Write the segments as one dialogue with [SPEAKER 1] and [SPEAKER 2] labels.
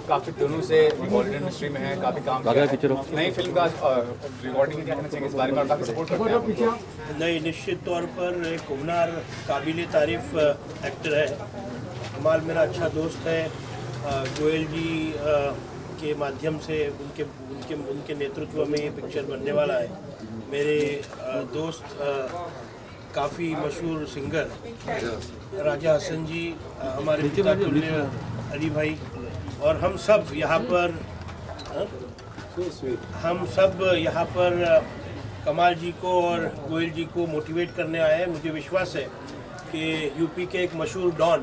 [SPEAKER 1] काफी दिनों से बॉलीवुड इंडस्ट्री में है, काफी काम किया है, नई फिल्म का रिकॉर्डिंग क्या कहना चाहिए इस बारे में, और काफी सपोर्ट करते हैं?
[SPEAKER 2] नहीं, निश्चित तौर पर एक हुनर काबिल तारीफ एक्टर है। कमाल मेरा अच्छा दोस्त है। गोयल जी के माध्यम से उनके नेतृत्व में ये पिक्चर बनने वाला है। मेरे दोस्त काफ़ी मशहूर सिंगर राजा हसन जी, हमारे पिता तुल्य अली भाई, और हम सब यहाँ पर कमाल जी को और गोयल जी को मोटिवेट करने आए हैं। मुझे विश्वास है कि यूपी के एक मशहूर डॉन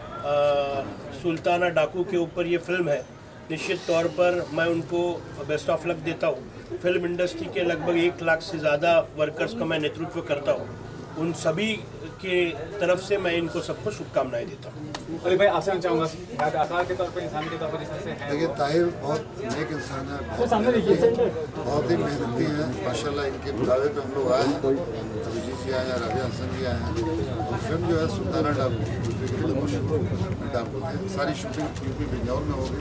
[SPEAKER 2] सुल्ताना डाकू के ऊपर ये फिल्म है। निश्चित तौर पर मैं उनको बेस्ट ऑफ लक देता हूँ। फिल्म इंडस्ट्री के लगभग 1 लाख से ज़्यादा वर्कर्स का मैं नेतृत्व करता हूँ। उन सभी के तरफ से मैं इनको सबको शुभकामनाएं देता हूँ।
[SPEAKER 1] अली भाई, आपसे चाहूँगा आकार के तौर पर, इंसान के तौर पर जैसे
[SPEAKER 3] देखिए, ताहिर बहुत नेक इंसान है, बहुत ही मेहनती है माशाल्लाह। इनके बुलावे पे हम लोग आए हैं, अभिजीत जी आए हैं, राजा हसन जी आए हैं। और फिल्म जो है सुल्ताना डाकू, यूपी के बड़े मशहूर डाकू थे। सारी शूटिंग यूपी बिजनौर में होगी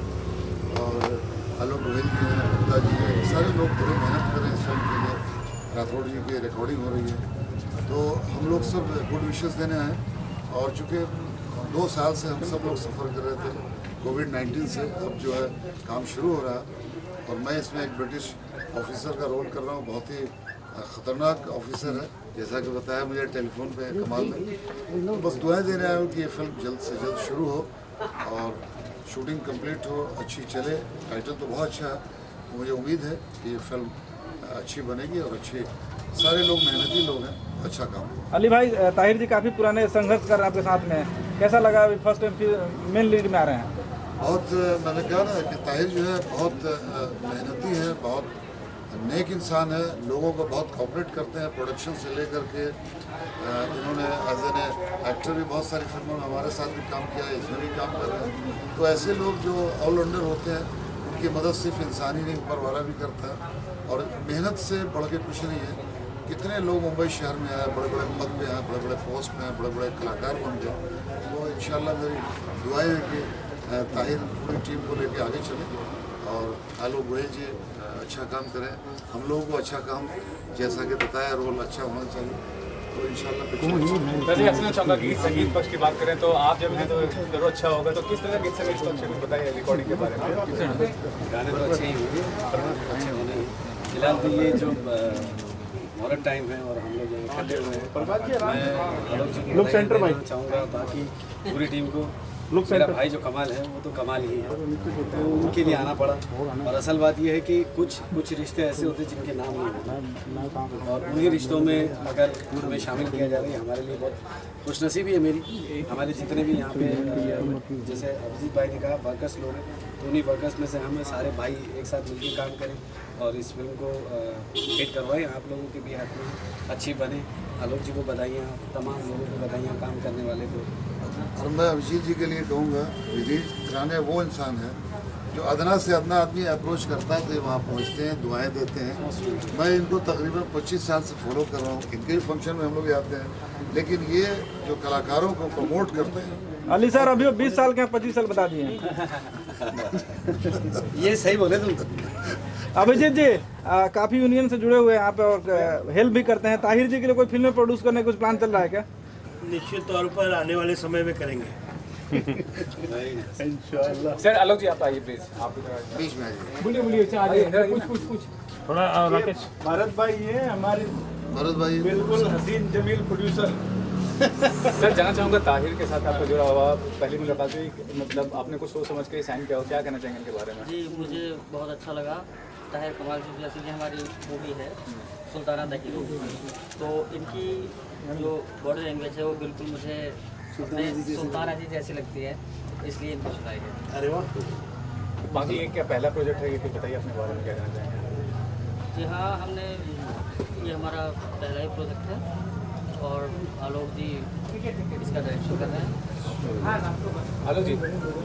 [SPEAKER 3] और आलोक गोयल जी हैं, गुप्ता जी हैं, सारे लोग बड़ी मेहनत कर रहे हैं इस फिल्म के लिए। राठौड़ जी की रिकॉर्डिंग हो रही है, तो हम लोग सब गुड विशेस देने आए। और चूँकि 2 साल से हम सब लोग सफ़र कर रहे थे कोविड-19 से, अब जो है काम शुरू हो रहा है और मैं इसमें एक ब्रिटिश ऑफिसर का रोल कर रहा हूँ। बहुत ही ख़तरनाक ऑफिसर है, जैसा कि बताया मुझे टेलीफोन पे कमाल ने। तो बस दुआएं देने आया हूँ कि ये फिल्म जल्द से जल्द शुरू हो और शूटिंग कंप्लीट हो, अच्छी चले। टाइटल तो बहुत अच्छा है, मुझे उम्मीद है कि ये फिल्म अच्छी बनेगी और अच्छे सारे लोग मेहनती लोग हैं, अच्छा काम।
[SPEAKER 4] अली भाई, ताहिर जी काफ़ी पुराने संघर्ष कर रहे हैं आपके साथ में, कैसा लगा अभी फर्स्ट टाइम फिर मेन लीड में आ रहे हैं?
[SPEAKER 3] बहुत, मैंने कहा ना कि ताहिर जो है बहुत मेहनती है, बहुत नेक इंसान है, लोगों को बहुत कोऑपरेट करते हैं प्रोडक्शन से लेकर के। इन्होंने एज एन एक्टर भी बहुत सारी फिल्मों में हमारे साथ भी काम किया है, इसमें भी काम कर रहे हैं। तो ऐसे लोग जो ऑलराउंडर होते हैं, उनकी मदद सिर्फ इंसान ही नहीं, ऊपर वाला भी करता है। और मेहनत से बढ़ के कुछ नहीं है। कितने लोग मुंबई शहर में आए, बड़े बड़े पद पे हैं, बड़े बड़े पोस्ट में हैं, बड़े बड़े कलाकार बन गए। तो इंशाल्लाह मेरी दुआएं हैं कि ताहिर पूरी टीम को लेके आगे चले और आलोक गोयल जी अच्छा काम करें। हम लोगों को अच्छा काम, जैसा कि बताया, रोल अच्छा होना चाहिए, तो इंशाल्लाह।
[SPEAKER 1] वैसे आपसे चाहूँगा गीत संगीत पक्ष की बात करें तो आप जब हैं तो जरूर अच्छा होगा, तो किस तरह गीत संगीत पक्ष में बताइए रिकॉर्डिंग के बारे में।
[SPEAKER 5] गाने तो अच्छे ही होंगे, अच्छे होने ही। फिलहाल तो ये जो मॉडर्न टाइम है और हम लोग इकट्ठे हुए हैं, मैं आलोक जी को बधाई देना चाहूँगा, बाकी पूरी टीम को। मेरा भाई जो कमाल है वो तो कमाल ही है, तो उनके लिए आना पड़ा। और असल बात यह है कि कुछ रिश्ते ऐसे होते हैं जिनके नाम नहीं होते, और उन्हीं रिश्तों में अगर हमें शामिल किया जा रहा है, हमारे लिए बहुत खुशनसीबी है मेरी। हमारे जितने भी यहाँ पे, जैसे अभिजीत भाई ने कहा, वर्कर्स लोग हैं, तो उन्हीं वर्कर्स में से हम सारे भाई एक साथ मिलकर काम करें और इस फिल्म को हिट करवाएं। आप लोगों के भी हाथ में अच्छी बने। आलोक जी को बधाइयाँ, तमाम लोगों को बधाइयाँ काम करने वाले को।
[SPEAKER 3] और मैं अभिजीत जी के लिए कहूँगा, रिलीज कराने वो इंसान है जो अदना से अदना आदमी अप्रोच करता है तो वहाँ पहुँचते हैं, दुआएं देते हैं। मैं इनको तकरीबन 25 साल से फॉलो कर रहा हूँ, इनके भी फंक्शन में हम लोग आते हैं, लेकिन ये जो कलाकारों को प्रमोट करते हैं।
[SPEAKER 4] अली सर, अभी 20 साल के 25 साल बता दिए
[SPEAKER 5] ये सही बोले तुम।
[SPEAKER 4] अभिजीत जी काफ़ी यूनियन से जुड़े हुए हैं यहाँ पे और हेल्प भी करते हैं। ताहिर जी के लिए कोई फिल्में प्रोड्यूस करने का कुछ प्लान चल रहा है क्या?
[SPEAKER 2] निश्चित तौर पर आने वाले समय में करेंगे।
[SPEAKER 1] इंशाल्लाह। सर आलोक जी आप आइए प्लीज, आप
[SPEAKER 3] बीच में आइए।
[SPEAKER 1] बोलिए कुछ थोड़ा। राकेश
[SPEAKER 4] भारत भाई, ये हमारे
[SPEAKER 3] भरत भाई
[SPEAKER 4] बिल्कुल हसीन जमील प्रोड्यूसर।
[SPEAKER 1] सर जानना चाहूँगा, ताहिर के साथ आपका जुड़ा हुआ पहली मुलाकात हुई, मतलब आपने कुछ सोच समझ के साइन किया हो, क्या कहना चाहेंगे इनके बारे में?
[SPEAKER 6] जी, मुझे बहुत अच्छा लगा। ताहिर कमाल जी जैसी कि हमारी मूवी है सुल्ताना डाकू, तो इनकी जो बॉडी लैंग्वेज है वो बिल्कुल मुझे सुल्ताना जी जैसी लगती है, इसलिए इनको चुनाया गया।
[SPEAKER 2] अरे वाह।
[SPEAKER 1] बाकी ये क्या पहला प्रोजेक्ट है, ये तो बताइए अपने बारे में, क्या कहना चाहेंगे?
[SPEAKER 6] जी हाँ, ये हमारा पहला ही प्रोजेक्ट है और आलोक जी इसका डायरेक्शन कर रहे हैं।
[SPEAKER 1] आलोक जी,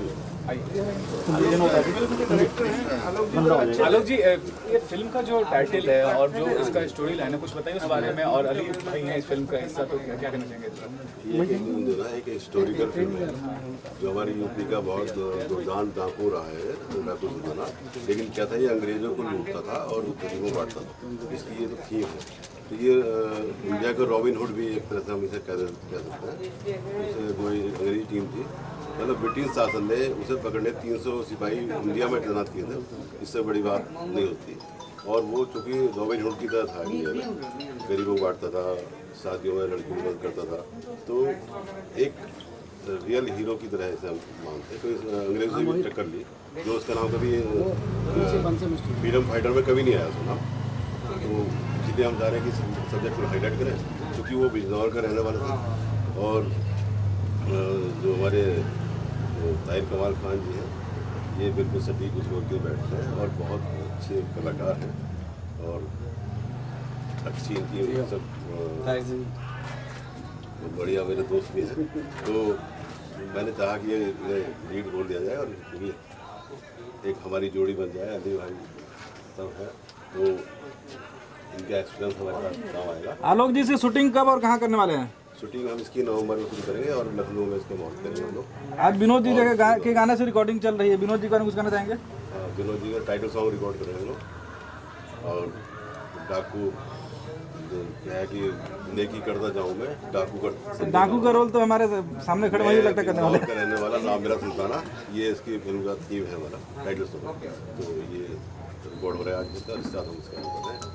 [SPEAKER 1] आलोक जी, ये फिल्म का जो टाइटल है और जो इसका स्टोरी लाइन है, कुछ बताइए उस बारे में। और अली भाई हैं इस फिल्म का हिस्सा, तो क्या कहना चाहेंगे?
[SPEAKER 7] ये एक हिस्टोरिकल फिल्म है जो हमारी यूपी का बहुत दुर्दान डाकू रहा है, डाकू सुल्ताना। लेकिन क्या था, ये अंग्रेजों को लूटता था और गरीबों बांटता था, इसलिए ये तो थीम है। तो ये इंडिया का रॉबिन हुड भी एक तरह से हम इसे कह सकते हैं। उसे कोई अंग्रेजी टीम थी, मतलब ब्रिटिश शासन ने उसे पकड़ने 300 सिपाही इंडिया में तैनात किए थे। इससे बड़ी बात नहीं होती। और वो चूँकि रॉबिन हुड की तरह था, इंडिया में गरीबों को बांटता था, शादियों में लड़कियों को मदद करता था, तो एक रियल हीरो की तरह इसे हम मानते हैं। तो इस अंग्रेजों से भी टक्कर ली, जो उसका नाम कभी फ्रीडम फाइटर में कभी नहीं आया सुना। तो इसलिए हम चाह रहे हैं कि सब्जेक्ट को हाईलाइट करें, क्योंकि वो बिजनौर का रहने वाला था। और जो हमारे ताहिर कमाल खान जी हैं, ये बिल्कुल सटीक उस रोल के बैठते हैं और बहुत अच्छे कलाकार हैं और अच्छी इनकी सब बढ़िया मेरे दोस्त भी हैं। तो मैंने चाहा कि ये लीड रोल दिया जाए और ये एक हमारी जोड़ी बन जाए। अली भाई सब है, तो इनका एक्सपीरियंस हमारे पास काम आएगा।
[SPEAKER 4] आलोक जी, से शूटिंग कब और कहाँ करने वाले हैं?
[SPEAKER 7] शूटिंग हम इसकी नवंबर में शुरू करेंगे और लखनऊ में इसके मौत करेंगे हम लोग।
[SPEAKER 4] आज विनोद जी के गाने से रिकॉर्डिंग चल रही है, विनोद जी का कुछ कहना चाहेंगे?
[SPEAKER 7] विनोद जी का टाइटल सॉन्ग रिकॉर्ड करेंगे हम लोग। और डाकू क्या है कि नेकी करता जाऊँ मैं, डाकू का
[SPEAKER 4] रोल तो हमारे सामने खड़े वही लगता करने वाले
[SPEAKER 7] रहने वाला नाम मेरा सुल्ताना, ये इसकी फिल्म का थीम है हमारा टाइटल सॉन्ग। तो ये रिकॉर्ड हो रहा है आज इसका, इस साथ हम इसका कर रहे हैं।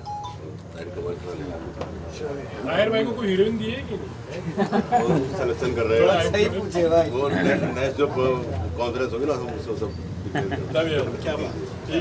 [SPEAKER 2] ताहिर भाई को कोई हीरोइन दी है कि नहीं?
[SPEAKER 7] सिलेक्शन कर रहे हैं, सही पूछे भाई। वो नेक्स्ट जब कॉन्फ्रेंस होगी ना, हम उसको सब
[SPEAKER 2] क्या बात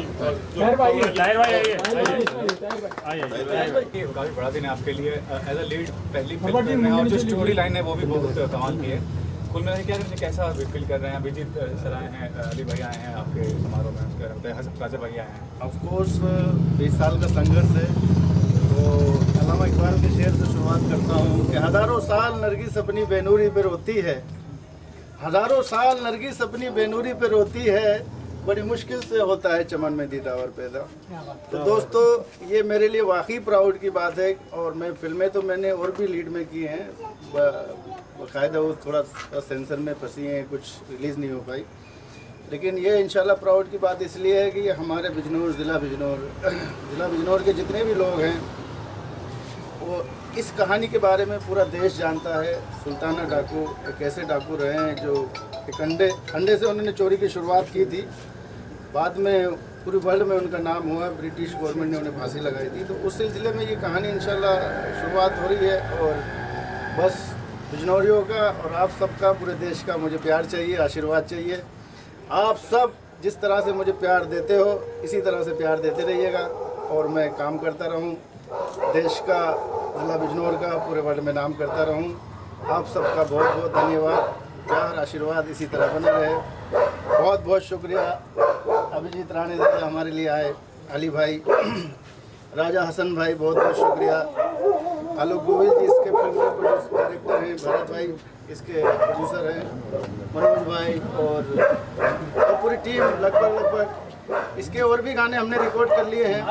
[SPEAKER 1] काफी बड़ा दिन है आपके लिए एज अ लीड पहली फिल्म कर रहे हैं, और जो स्टोरी लाइन है वो भी बहुत कमाल की है। कुल मिला के क्या कैसा फील कर रहे हैं? अभिजीत सर आए हैं, अली भाई आए हैं आपके समारोह में, राजा भाई आए हैं।
[SPEAKER 8] ऑफकोर्स 20 साल का संघर्ष है। तो अल्लामा इकबाल के शेर से शुरुआत करता हूँ कि हज़ारों साल नरगिस अपनी बेनूरी पे रोती है, हज़ारों साल नरगिस अपनी बेनूरी पे रोती है, बड़ी मुश्किल से होता है चमन में दीदावर पैदा। तो दोस्तों, ये मेरे लिए वाकई प्राउड की बात है। और मैं फिल्में तो मैंने और भी लीड में की हैं, बाकायदा वो थोड़ा सेंसर में फंसी हैं, कुछ रिलीज़ नहीं हो पाई। लेकिन ये इंशाल्लाह प्राउड की बात इसलिए है कि हमारे बिजनौर ज़िला बिजनौर के जितने भी लोग हैं, वो इस कहानी के बारे में पूरा देश जानता है। सुल्ताना डाकू एक ऐसे डाकू रहे हैं जो एक अंडे से उन्होंने चोरी की शुरुआत की थी, बाद में पूरे वर्ल्ड में उनका नाम हुआ, ब्रिटिश गवर्नमेंट ने उन्हें फांसी लगाई थी। तो उस सिलसिले में ये कहानी इंशाल्लाह शुरुआत हो रही है। और बस बिजनौरियों का और आप सबका, पूरे देश का मुझे प्यार चाहिए, आशीर्वाद चाहिए। आप सब जिस तरह से मुझे प्यार देते हो, इसी तरह से प्यार देते रहिएगा और मैं काम करता रहूं, देश का, ज़िला बिजनौर का, पूरे वर्ल्ड में नाम करता रहूं। आप सबका बहुत बहुत धन्यवाद, प्यार आशीर्वाद इसी तरह बने रहे। बहुत बहुत शुक्रिया। अभिजीत राणे दादा हमारे लिए आए, अली भाई, राजा हसन भाई बहुत बहुत शुक्रिया, आलोक गोविल जी इसके फिल्म के प्रोड्यूसर डायरेक्टर हैं, भरत भाई इसके प्रोड्यूसर हैं, मनोज भाई और पूरी टीम लगभग इसके और भी गाने हमने रिकॉर्ड कर लिए हैं।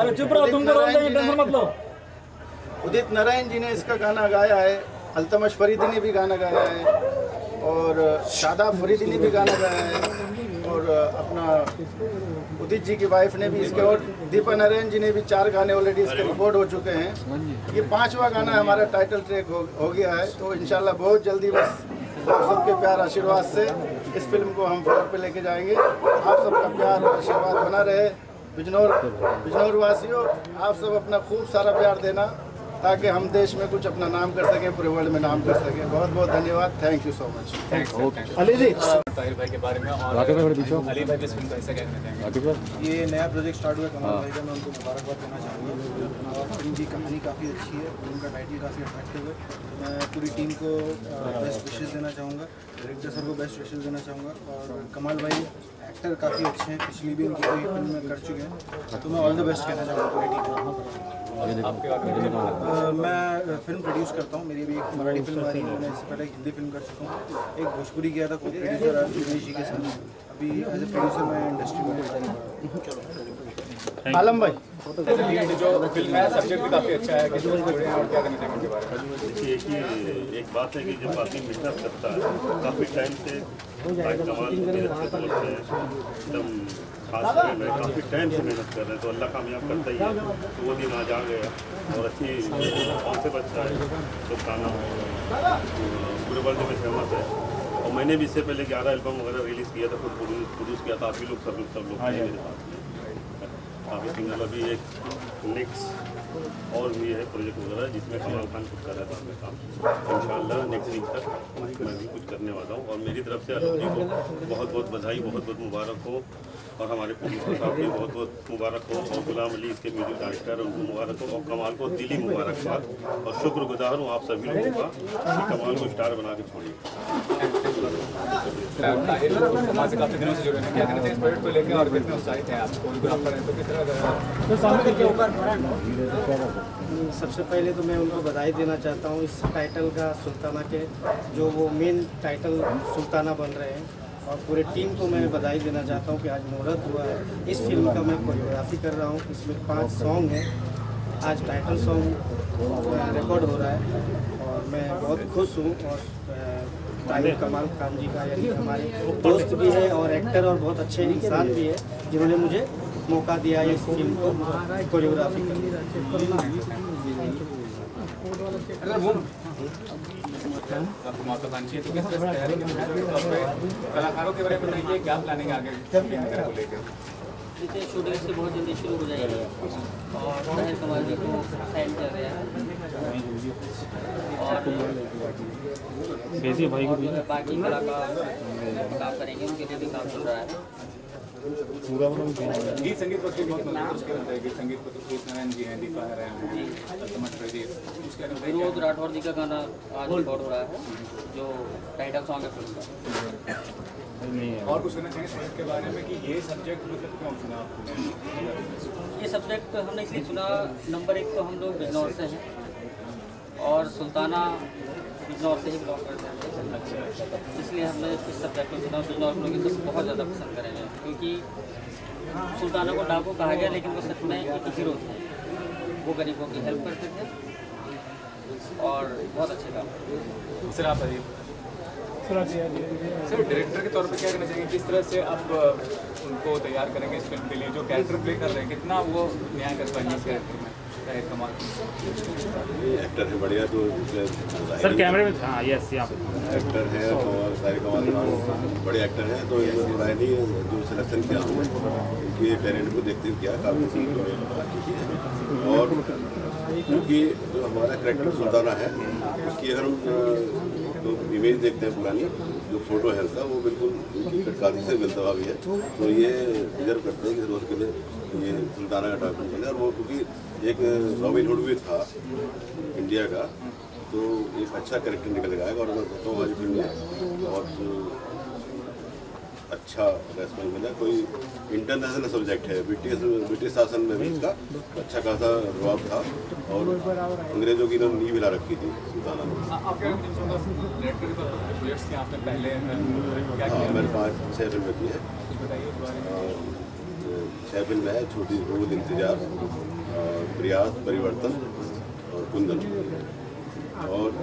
[SPEAKER 8] उदित नारायण जी ने इसका गाना गाया है, अल्तमश फरीदी ने भी गाना गाया है और शादाब फरीदी ने भी गाना गाया है और अपना उदित जी की वाइफ ने भी इसके, और दीपा नारायण जी ने भी 4 गाने ऑलरेडी इसके रिकॉर्ड हो चुके हैं। ये 5वां गाना हमारा टाइटल ट्रैक हो गया है। तो इंशाल्लाह बहुत जल्दी बस आप सबके प्यार आशीर्वाद से इस फिल्म को हम फ्लोर पे लेके जाएंगे। आप सबका प्यार और आशीर्वाद बना रहे। बिजनौर वासियों, आप सब अपना खूब सारा प्यार देना ताकि हम देश में कुछ अपना नाम कर सकें, पूरे वर्ल्ड में नाम कर सकें। बहुत बहुत धन्यवाद। Thank you so much.
[SPEAKER 1] Ali ji, Tahir भाई के बारे में और अली भाई की फिल्म कैसा कहना चाहेंगे?
[SPEAKER 8] ये नया प्रोजेक्ट स्टार्ट हुआ कमाल भाई का, मैं उनको मुबारकबाद देना चाहूँगा। और फिल्म की कहानी काफ़ी अच्छी है, फिल्म का टाइटल काफ़ी अट्रैक्टिव है। मैं पूरी टीम को बेस्ट विशेज़ देना चाहूँगा, डायरेक्टर सर को बेस्ट विशेज़ देना चाहूँगा। और कमाल भाई एक्टर काफ़ी अच्छे हैं, पिछली भी उनकी कोई फिल्म में कर चुके हैं, तो मैं ऑल द बेस्ट कहना चाहूँगा पूरी टीम को।
[SPEAKER 1] आपके बारे में
[SPEAKER 9] मैं फिल्म प्रोड्यूस करता हूँ। मेरी भी एक मराठी फिल्म आ रही है, मैंने इससे पहले हिंदी फिल्म कर चुका हूँ। एक भोजपुरी किया था, को प्रोड्यूसर दिनेश जी के साथ। अभी एज ए प्रोड्यूसर मैं इंडस्ट्री में। आलम भाई,
[SPEAKER 1] जो फिल्म है सब्जेक्ट भी काफ़ी अच्छा है, किस तरह जुड़े हैं और क्या करना चाहेंगे उनके बारे में?
[SPEAKER 10] देखिए कि एक बात है कि जब आदमी मेहनत करता है काफ़ी टाइम से कमाल एकदम खास कर मैं काफ़ी टाइम से मेहनत कर रहे हैं तो अल्लाह कामयाब करता ही है। तो वो दिन आज आ गया और अच्छी कौन से बच्चा है सुल्ताना पूरे वर्ल्ड में फेमस है। और मैंने भी इससे पहले 11 एल्बम वगैरह रिलीज़ किया था, खुद प्रोड्यूस किया था। आप भी लोग सब लोग मेरे साथ काफ़ी सिंगल अभी एक नेक्स्ट और भी है प्रोजेक्ट वगैरह जिसमें कमाल खान कुछ कर रहा था अपने काम। इंशाल्लाह नेक्स्ट वीक तक मैं भी कुछ करने वाला हूँ। और मेरी तरफ से आलोक जी को बहुत बहुत बधाई, बहुत बहुत मुबारक हो। और हमारे प्रोड्यूसर साहब भी बहुत बहुत मुबारक हो। और गुलाम अली इसके म्यूजिक डायरेक्टर उनको मुबारक हो। और कमाल को दिली मुबारकबाद और शुक्रगुजार हूँ आप सभी लोगों का कि कमाल को स्टार बना के छोड़िए।
[SPEAKER 1] कमाल से काफ़ी दिनों से जुड़े हैं, क्या कहना चाहिए इस प्रोजेक्ट को लेकर और कितने उत्साहित हैं आप? कोरियोग्राफर हैं तो किस तरह
[SPEAKER 9] सबसे पहले तो मैं उनको बधाई देना चाहता हूँ इस टाइटल का, सुल्ताना के जो वो मेन टाइटल सुल्ताना बन रहे हैं। और पूरे टीम को मैं बधाई देना चाहता हूँ कि आज मुहूर्त हुआ है। इस फिल्म का मैं कोरियोग्राफी कर रहा हूँ। इसमें 5 सॉन्ग हैं। आज टाइटल सॉन्ग रिकॉर्ड हो रहा है और मैं बहुत खुश हूँ। और ताहिर कमाल खान जी का यानी हमारे दोस्त भी है और एक्टर और बहुत अच्छे इंसान भी है जिन्होंने मुझे मौका दिया है इस फिल्म को कोरियोग्राफी करने।
[SPEAKER 1] आपको मौका पानी चाहिए तो किस तरह से तैयारी करनी है? कलाकारों के बारे में बताइए, क्या प्लानिंग आगे को लेकर?
[SPEAKER 6] देखिए शूटिंग से बहुत जल्दी शुरू हो जाएगी और ताहिर कमाल जी को साइन कर रहे हैं और बाकी कलाकार काम करेंगे, उनके लिए भी काम चल रहा है।
[SPEAKER 1] गीत संगीत पर बहुत मतलब है। गीत संगीत पर तो नारायण जी हैं, दीपा नारायण जी,
[SPEAKER 6] विनोद राठौर जी का गाना आज रिकॉर्ड हो रहा है जो टाइटल सॉन्ग है फिल्म का।
[SPEAKER 1] और कुछ कहना चाहिए इसके बारे में कि ये सब्जेक्ट मतलब क्यों चुना आपने?
[SPEAKER 6] ये सब्जेक्ट हमने इसलिए चुना, नंबर 1 तो हम लोग बिजनौर से हैं और सुल्ताना बिजनौर से ही बिलोंग करते हैं, इसलिए हमने इस सब्जेक्ट को चुना। बिजनौर लोग इसे बहुत ज़्यादा पसंद करेंगे क्योंकि सुल्ताना को डाकू कहा गया लेकिन वो सच में एक हीरो थे। वो गरीबों की हेल्प करते थे और बहुत अच्छे काम।
[SPEAKER 1] सर आप सर डायरेक्टर के तौर पे क्या कहना चाहिए, किस तरह से आप उनको तैयार करेंगे इस फिल्म के लिए? जो कैरेक्टर प्ले कर रहे हैं कितना वो न्याय कर पाएंगे इस कैरेक्टर में? ताहिर कमाल
[SPEAKER 7] एक्टर है बढ़िया तो
[SPEAKER 4] सर कैमरे में हाँ यस यहाँ पे
[SPEAKER 7] एक्टर है और ताहिर कमाल बड़े एक्टर हैं तो इन्होंने राय नहीं जो सिलेक्शन किया हमने इनके टैलेंट को देखते हुए किया काफ़ी और क्योंकि जो हमारा करेक्टर सुल्ताना है उसकी अगर हम तो इमेज देखते हैं पुरानी जो फोटो है उसका वो बिल्कुल उनकी कटकाती से मिलता हुआ भी है। तो ये डिजर्व करते हैं कि रोज़ के लिए ये सुल्ताना का टाइटल मिले। और वो क्योंकि एक रॉबिन हुड भी था इंडिया का तो एक अच्छा कैरेक्टर निकल गया और मैं सोचता हूँ हमारी फिल्म में बहुत अच्छा रेस्पॉन्स मिला। कोई इंटरनेशनल सब्जेक्ट है, ब्रिटिश शासन में भी इसका अच्छा खासा प्रभाव था और अंग्रेजों की इन्होंने नींव हिला रखी थी सुल्ताना में।
[SPEAKER 1] हाँ
[SPEAKER 7] मैंने 5-6 फिल्में की है। 6 फिल्में हैं, छोटी रोल इंतजार, प्रयास, परिवर्तन और कुंदन और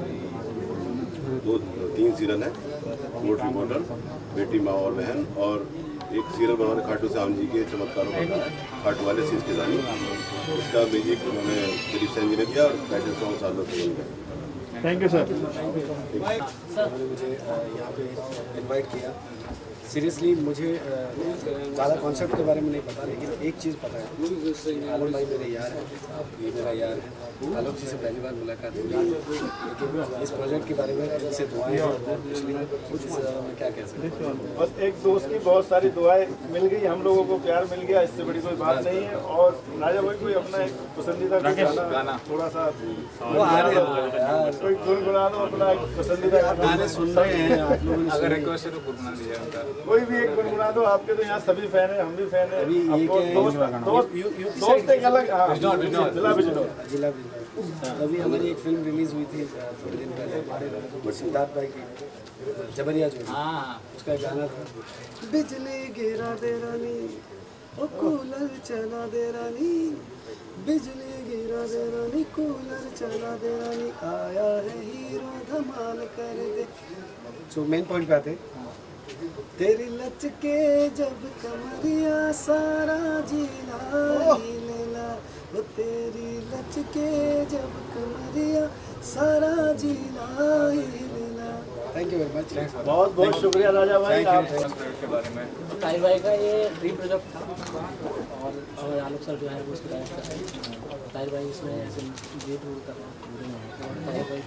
[SPEAKER 7] 2-3 सीरियल है, कोर्ट रिपोर्टर, बेटी माँ और बहन और एक सीरियल बनाने खाटू श्याम जी के चमत्कारों का खाटू वाले सीज के जानी उसका म्यूजिक उन्होंने दिलीप सेन जी ने किया और टाइटल सॉन्ग सालों से
[SPEAKER 4] थैंक यू सर।
[SPEAKER 5] मुझे यहाँ पे इनवाइट किया। सीरियसली मुझे ज़्यादा कॉन्सेप्ट के बारे में नहीं पता लेकिन एक चीज़ पता है, आलम भाई मेरे यार हैं, ये मेरा यार है। आलोक जी से पहली बार मुलाकात हुई लेकिन इस प्रोजेक्ट के बारे में इनसे दुआएं हैं और कुछ इससे ज़्यादा मैं क्या कह सकता हूँ।
[SPEAKER 8] बस एक दोस्त की बहुत सारी दुआएं मिल गई, हम लोगों को प्यार मिल गया, इससे बड़ी कोई बात नहीं है। और राजा भाई कोई अपना एक पसंदीदा गाना थोड़ा सा
[SPEAKER 5] वो आ रहे हैं
[SPEAKER 8] कोई गुनगुना दो अपना पसंदीदा
[SPEAKER 5] गाने सुन रहे हैं आप लोगों ने।
[SPEAKER 1] अगर रिक्वेस्ट है तो गुनगुना दीजिए उनका।
[SPEAKER 8] कोई भी एक गुनगुना दो, आपके तो यहाँ सभी फैन हैं, हम भी फैन हैं।
[SPEAKER 5] अभी एक
[SPEAKER 8] दोस्त एक अलग, हाँ, जिला बिजनौर।
[SPEAKER 5] अभी हमारी एक फिल्म रिलीज हुई थी थोड़े दिन पहले, सिद्धार्थ भाई की जबरिया जो, उसका एक गाना था, बिजली गिरा दे रानी ओ कूलर चला दे रानी, बिजली गिरा दे रानी कूलर चला दे रानी, आया है हीरो धमाल कर दे। सो मेन पॉइंट पे आते, तेरी लचके जब कमरिया सारा जिला हिलेला, वो तेरी लचके जब कमरिया सारा जिला हिलेला। थैंक यू वेरी मच,
[SPEAKER 8] बहुत बहुत शुक्रिया राजा भाई आप
[SPEAKER 1] के बारे में।
[SPEAKER 6] ताहिर भाई का ये ड्रीम प्रोजेक्ट था और आलोक सर जो है वो उसके डायरेक्टर हैं। ताहिर भाई इसमें लीड रोल कर रहे हैं और ताहिर भाई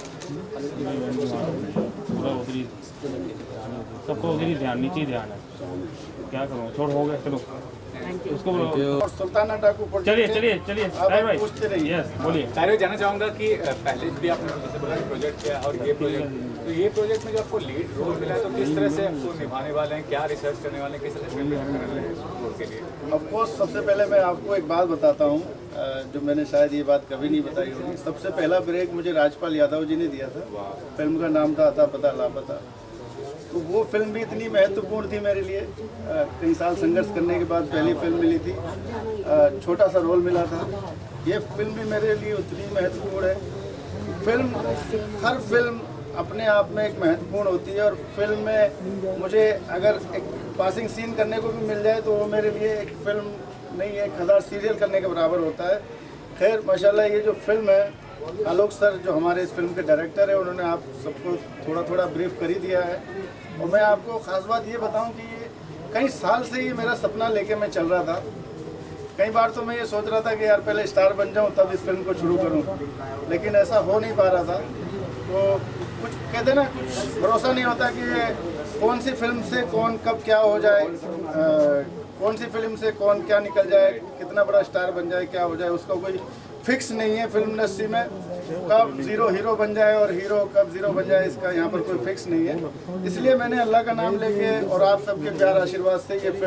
[SPEAKER 6] को
[SPEAKER 11] सबको उधर ही ध्यान, नीचे ही ध्यान है, क्या करूँ, छोड़ हो गया, चलो उसको
[SPEAKER 8] और सुल्ताना डाकू।
[SPEAKER 11] चलिए चलिए चलिए भाई
[SPEAKER 8] पूछते रहिए।
[SPEAKER 11] यस बोलिए।
[SPEAKER 1] ताहिर जानना चाहूँगा कि पहले भी आपने जैसे बोला प्रोजेक्ट किया और ये प्रोजेक्ट, तो ये प्रोजेक्ट में जो आपको लीड रोल मिला है तो किस तरह से आपको निभाने वाले हैं, क्या रिसर्च करने वाले हैं, किस तरह से प्रिपेयर करने वाले हैं इस रोल के लिए?
[SPEAKER 8] ऑफ कोर्स सबसे पहले मैं आपको एक बात बताता हूँ जो मैंने शायद ये बात कभी नहीं बताई होगी। सबसे पहला ब्रेक मुझे राजपाल यादव जी ने दिया था। फिल्म का नाम था अता पता लापता। तो वो फिल्म भी इतनी महत्वपूर्ण थी मेरे लिए। कई साल संघर्ष करने के बाद पहली फिल्म मिली थी, छोटा सा रोल मिला था। ये फिल्म भी मेरे लिए उतनी महत्वपूर्ण है। हर फिल्म अपने आप में एक महत्वपूर्ण होती है और फिल्म में मुझे अगर एक पासिंग सीन करने को भी मिल जाए तो वो मेरे लिए एक फिल्म नहीं, 1000 सीरियल करने के बराबर होता है। खैर माशाल्लाह ये जो फिल्म है, आलोक सर जो हमारे इस फिल्म के डायरेक्टर है, उन्होंने आप सबको थोड़ा थोड़ा ब्रीफ कर ही दिया है। और मैं आपको ख़ास बात ये बताऊं कि ये कई साल से ये मेरा सपना लेके मैं चल रहा था। कई बार तो मैं ये सोच रहा था कि यार पहले स्टार बन जाऊं तब इस फिल्म को शुरू करूं, लेकिन ऐसा हो नहीं पा रहा था। तो कुछ कहते ना, कुछ भरोसा नहीं होता कि ये कौन सी फिल्म से कौन कब क्या हो जाए, कौन सी फिल्म से कौन क्या निकल जाए, कितना बड़ा स्टार बन जाए, क्या हो जाए, उसका कोई फिक्स नहीं है। फिल्म इंडस्ट्री में कब ज़ीरो हीरो बन जाए और हीरो कब ज़ीरो बन जाए, इसका यहाँ पर कोई फिक्स नहीं है। इसलिए मैंने अल्लाह का नाम लेके और आप सबके प्यार आशीर्वाद से ये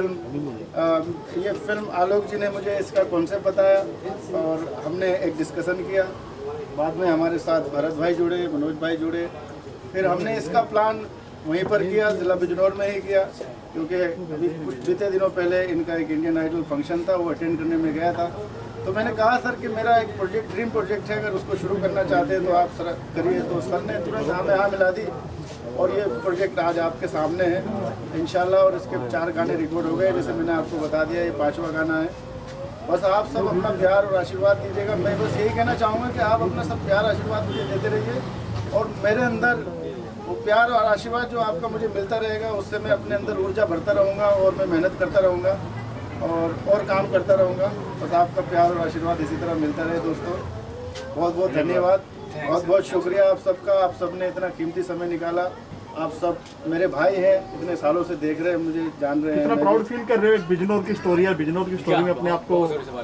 [SPEAKER 8] फिल्म आलोक जी ने मुझे इसका कॉन्सेप्ट बताया और हमने एक डिस्कशन किया। बाद में हमारे साथ भरत भाई जुड़े, मनोज भाई जुड़े। फिर हमने इसका प्लान वहीं पर किया, जिला बिजनौर में ही किया, क्योंकि अभी कुछ बीते दिनों पहले इनका एक इंडियन आइडल फंक्शन था, वो अटेंड करने में गया था। तो मैंने कहा सर कि मेरा एक प्रोजेक्ट, ड्रीम प्रोजेक्ट है, अगर उसको शुरू करना चाहते हैं तो आप सर करिए। तो सर ने तुरंत हाँ मिला दी और ये प्रोजेक्ट आज आपके सामने है इंशाल्लाह। और इसके 4 गाने रिकॉर्ड हो गए, जैसे मैंने आपको बता दिया, ये 5वां गाना है। बस आप सब अपना प्यार और आशीर्वाद दीजिएगा। मैं बस यही कहना चाहूँगा कि आप अपना सब प्यार आशीर्वाद मुझे देते रहिए और मेरे अंदर वो प्यार और आशीर्वाद जो आपका मुझे मिलता रहेगा, उससे मैं अपने अंदर ऊर्जा भरता रहूँगा और मैं मेहनत करता रहूँगा और काम करता रहूँगा। बस आपका प्यार और आशीर्वाद इसी तरह मिलता रहे दोस्तों। बहुत बहुत धन्यवाद, बहुत बहुत शुक्रिया आप सबका। आप सब ने इतना कीमती समय निकाला। आप सब मेरे भाई हैं, इतने सालों से देख रहे हैं, मुझे जान रहे हैं।
[SPEAKER 11] कितना प्राउड फील कर रहे हो बिजनौर की स्टोरी है, बिजनौर की स्टोरी में अपने आप को?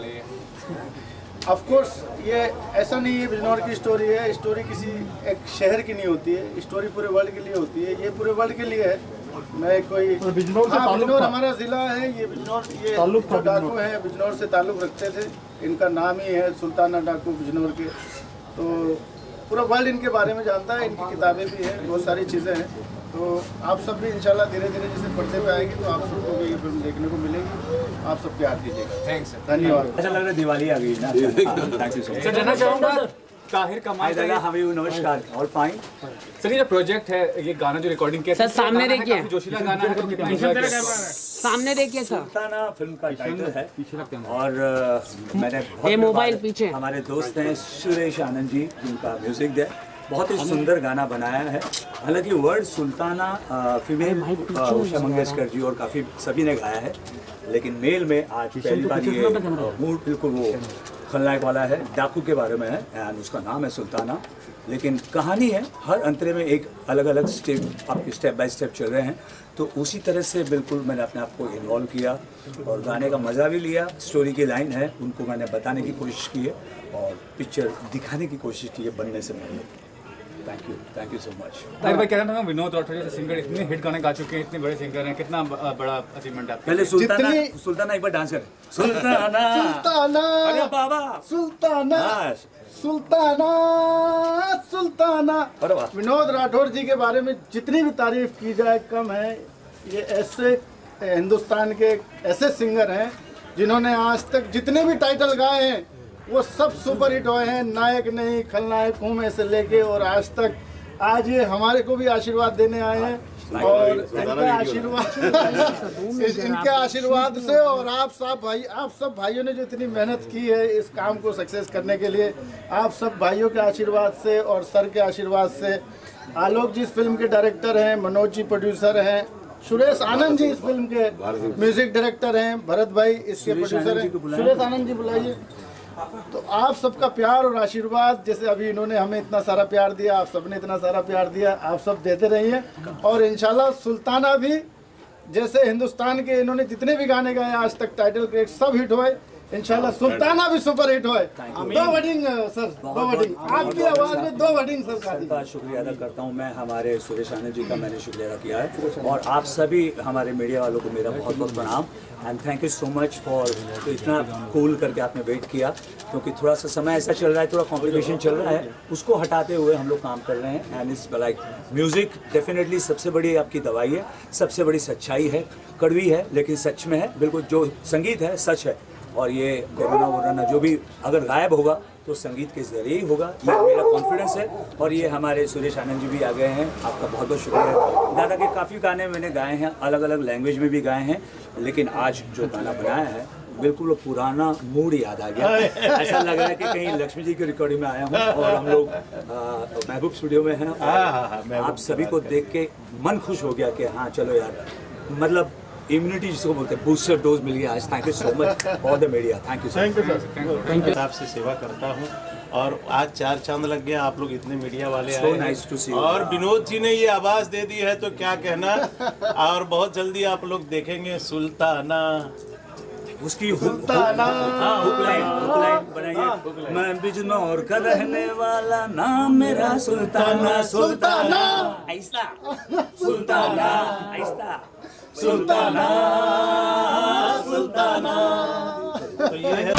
[SPEAKER 8] ऑफ कोर्स ये ऐसा नहीं है बिजनौर की स्टोरी है, स्टोरी किसी एक शहर की नहीं होती है, स्टोरी पूरे वर्ल्ड के लिए होती है। ये पूरे वर्ल्ड के लिए है। मैं कोई
[SPEAKER 11] बिजनौर
[SPEAKER 8] हमारा ज़िला है, ये बिजनौर, ये जो डाकू हैं बिजनौर से ताल्लुक़ रखते थे। इनका नाम ही है सुल्ताना डाकू बिजनौर के। तो पूरा वर्ल्ड इनके बारे में जानता है, इनकी किताबें भी हैं, बहुत सारी चीज़ें हैं। तो आप सब भी इंशाल्लाह धीरे धीरे जैसे पर्दे पे आएगी तो आप सबको भी ये फिल्म देखने को मिलेगी। आप सब प्यार दीजिएगा।
[SPEAKER 1] थैंक्स सर,
[SPEAKER 8] धन्यवाद।
[SPEAKER 12] अच्छा लग रहा है दिवाली आ गई ना। Thank you so much.
[SPEAKER 1] Sir जानना चाहूँगा ताहिर कमाल
[SPEAKER 12] दादा, हम नमस्कार और फाइन।
[SPEAKER 1] सर ये जो प्रोजेक्ट है, ये गाना जो रिकॉर्डिंग किया
[SPEAKER 13] सर सामने देखिए,
[SPEAKER 1] जोशीला गाना है, तो कितना एंजॉय किया?
[SPEAKER 13] सामने देखिए सर।
[SPEAKER 12] सुल्ताना फिल्म का टाइटल है और मैंने
[SPEAKER 13] ये मोबाइल पीछे
[SPEAKER 12] हमारे दोस्त हैं सुरेश आनंद जी, जिनका म्यूजिक दिया, बहुत ही सुंदर गाना बनाया है। हालांकि वर्ड सुल्ताना फीमेल उषा मंगेशकर जी और काफ़ी सभी ने गाया है, लेकिन मेल में आज पहली बार ये मूड बिल्कुल वो खलनायक वाला है, डाकू के बारे में है एंड उसका नाम है सुल्ताना। लेकिन कहानी है, हर अंतरे में एक अलग अलग स्टेप, आपके स्टेप बाय स्टेप चल रहे हैं। तो उसी तरह से बिल्कुल मैंने अपने आप को इन्वॉल्व किया और गाने का मज़ा भी लिया। स्टोरी की लाइन है, उनको मैंने बताने की कोशिश की है और पिक्चर दिखाने की कोशिश की है बनने से पहले। Thank you so much.
[SPEAKER 1] Tahir भाई, कहना था विनोद राठौर जैसे सिंगर इतने हिट गाने गा चुके हैं, इतने बड़े सिंगर हैं, कितना बड़ा अचीवमेंट है।
[SPEAKER 12] पहले सुल्ताना एक बार डांस करें। सुल्ताना
[SPEAKER 8] सुल्ताना,
[SPEAKER 12] अरे बाबा
[SPEAKER 8] सुल्ताना सुल्ताना सुल्ताना। विनोद राठौर जी के बारे में जितनी भी तारीफ की जाए कम है। ये ऐसे हिंदुस्तान के ऐसे सिंगर हैं जिन्होंने आज तक जितने भी टाइटल गाए हैं वो सब सुपर हिट हुए हैं। नायक नहीं खलनायक हूँ मैं से लेके और आज तक, आज ये हमारे को भी आशीर्वाद देने आए हैं और इनके आशीर्वाद से और आप सब भाइयों ने जो इतनी मेहनत की है इस काम को सक्सेस करने के लिए, आप सब भाइयों के आशीर्वाद से और सर के आशीर्वाद से, आलोक जी इस फिल्म के डायरेक्टर हैं, मनोज जी प्रोड्यूसर हैं, सुरेश आनंद जी इस फिल्म के म्यूजिक डायरेक्टर हैं, भरत भाई इसके प्रोड्यूसर हैं, सुरेश आनंद जी बुलाइए। तो आप सबका प्यार और आशीर्वाद, जैसे अभी इन्होंने हमें इतना सारा प्यार दिया, आप सबने इतना सारा प्यार दिया, आप सब देते रहिए। और इंशाल्लाह सुल्ताना भी जैसे हिंदुस्तान के इन्होंने जितने भी गाने गाए आज तक टाइटल ट्रैक सब हिट हुए, इंशाल्लाह सुल्ताना भी सुपर हिट होए। 2 वर्डिंग सर, 2 वर्डिंग आपकी आवाज में 2 वर्डिंग सर का
[SPEAKER 12] शुक्रिया अदा करता हूं मैं। हमारे सुरेश आनंद जी का मैंने शुक्रिया अदा किया है और आप सभी हमारे मीडिया वालों को मेरा बहुत बहुत प्रणाम and thank you so much for इतना कूल करके आपने वेट किया, क्योंकि थोड़ा सा समय ऐसा चल रहा है, थोड़ा कॉम्प्लिकेशन चल रहा है, उसको हटाते हुए हम लोग काम कर रहे हैं। And it's like music definitely सबसे बड़ी आपकी दवाई है, सबसे बड़ी सच्चाई है, कड़वी है लेकिन सच में है, बिल्कुल जो संगीत है सच है। और ये कोरोना वोरोना जो भी अगर गायब होगा तो संगीत के जरिए ही होगा, ये मेरा कॉन्फिडेंस है। और ये हमारे सुरेश आनंद जी भी आ गए हैं, आपका बहुत बहुत शुक्रिया। दादा के काफ़ी गाने मैंने गाए हैं, अलग अलग लैंग्वेज में भी गाए हैं, लेकिन आज जो गाना बनाया है बिल्कुल पुराना मूड याद आ गया। ऐसा लग रहा है कि कहीं लक्ष्मी जी की रिकॉर्डिंग में आया हूँ और हम लोग महबूब स्टूडियो में हैं। आप सभी को देख के मन खुश हो गया कि हाँ चलो यार, मतलब इम्यूनिटी जिसको बोलते हैं, बूस्टर डोज मिल गया आज। Thank you so much for the media. Thank you
[SPEAKER 8] thank you. आपसे सेवा करता हूँ और आज 4 चांद लग गया, आप लोग इतने मीडिया वाले आए हैं और विनोद जी ने ये आवाज़ दे दी है तो क्या कहना। और बहुत जल्दी आप लोग देखेंगे सुल्ताना,
[SPEAKER 12] उसकी सुल्ताना हुक बनाइए। मैं बिजनौर का रहने वाला, नाम मेरा सुल्ताना, सुल्ताना ऐसा, सुल्ताना ऐसा, सुल्ताना सुल्ताना।
[SPEAKER 8] तो ये है